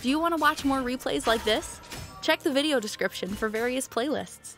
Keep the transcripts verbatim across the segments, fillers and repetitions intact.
Do you want to watch more replays like this? Check the video description for various playlists.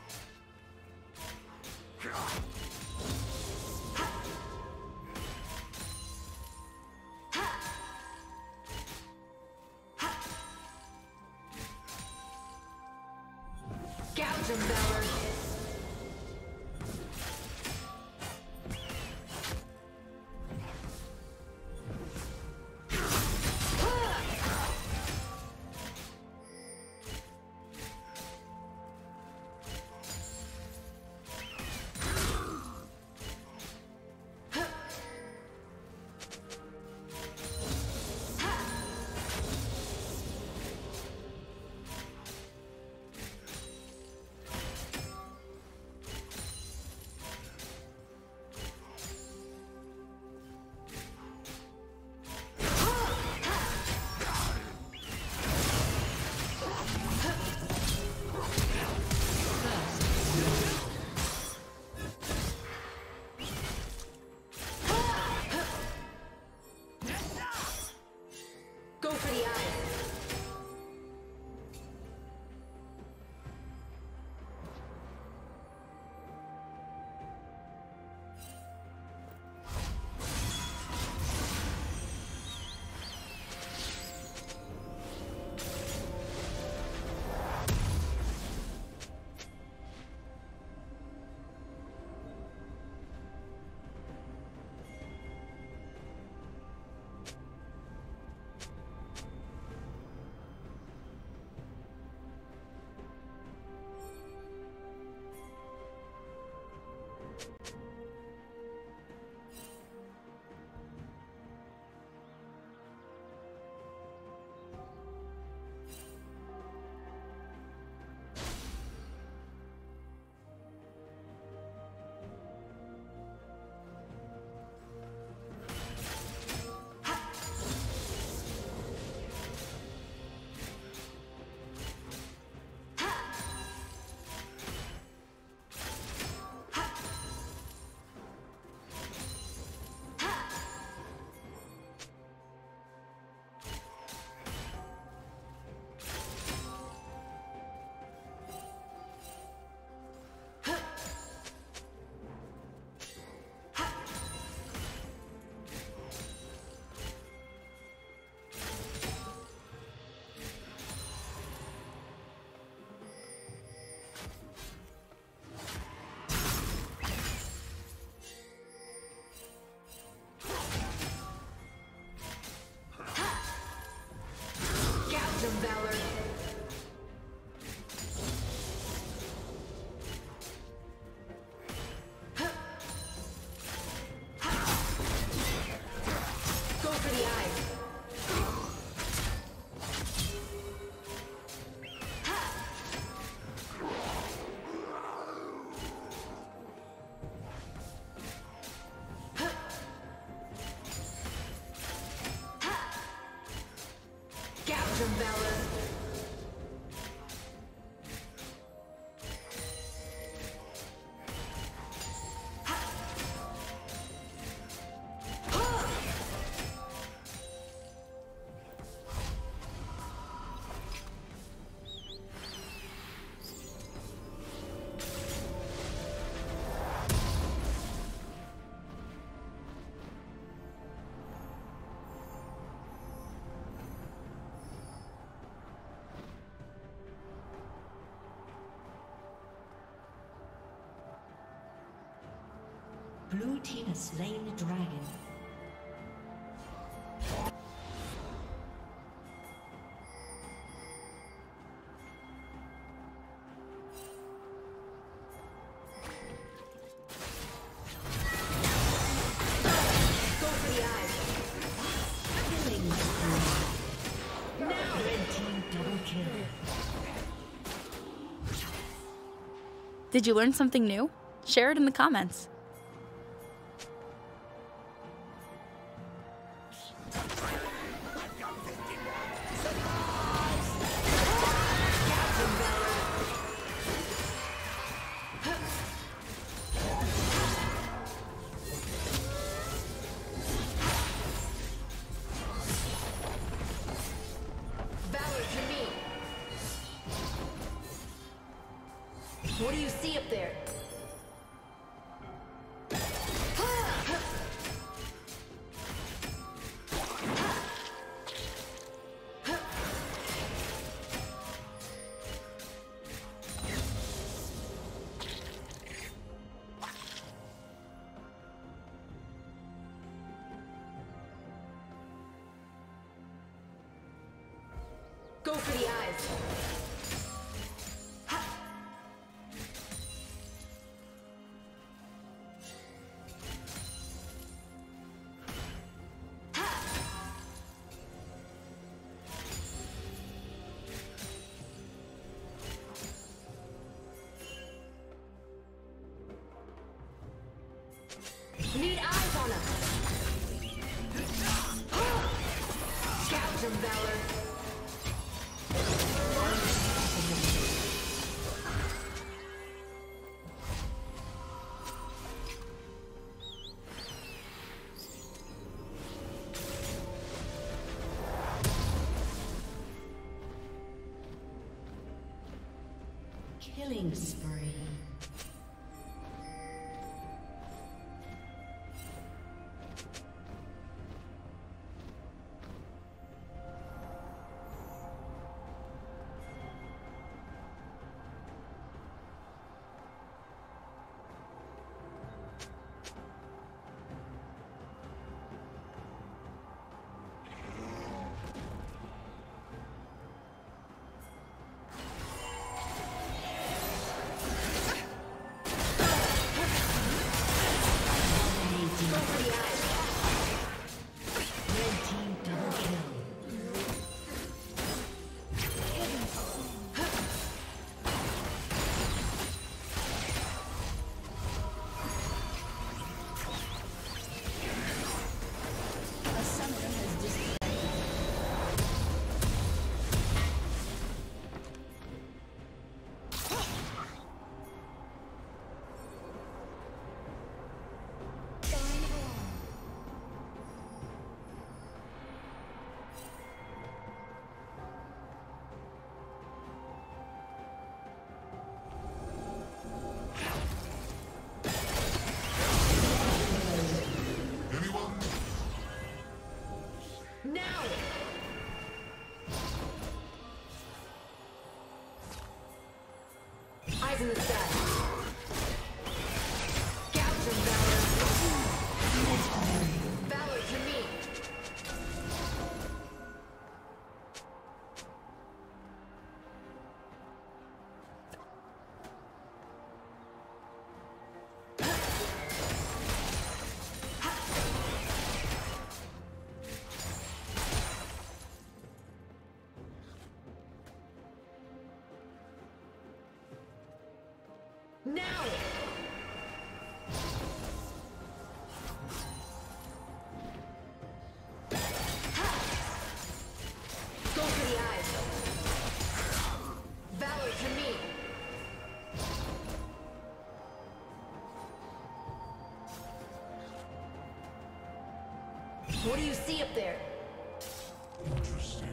Blue team has slain the dragon. Did you learn something new? Share it in the comments. What do you see up there? Go for the eyes. Need eyes on us. Scout some valor. Killing spree. Eyes in the sky. Gouge and valor. Valor to me. Now! Go for the eyes. Valor to me. What do you see up there? Interesting.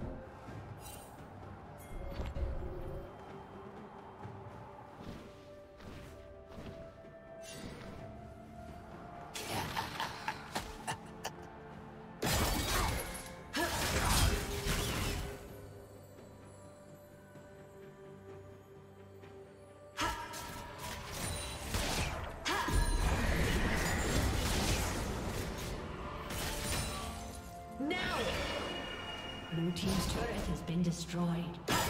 Now! Blue team's turret has been destroyed.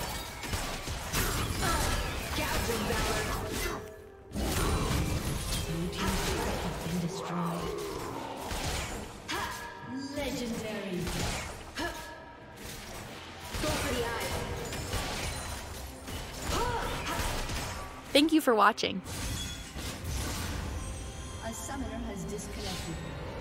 Gouge and valor. Blue team's turret has been destroyed. Legendary. Go for the eyes. Thank you for watching. A summoner has disconnected.